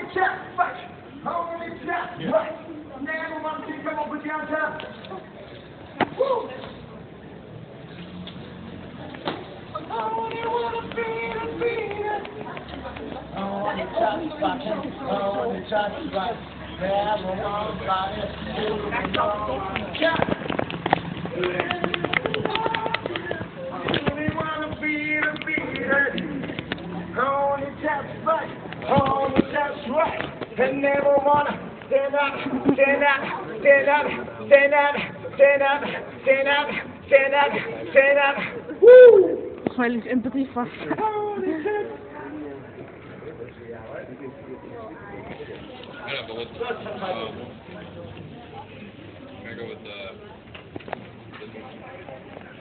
chest, right. Hold it chest, right. Never want to come up with your chest. Woo! Only wanna beat it. Only just fucking, only just right. Never want body to know. Only wanna beat it. Only just right. Only just right. And never wanna stand up. Woo! Weil ich Empathie fast. I'm gonna go with this one.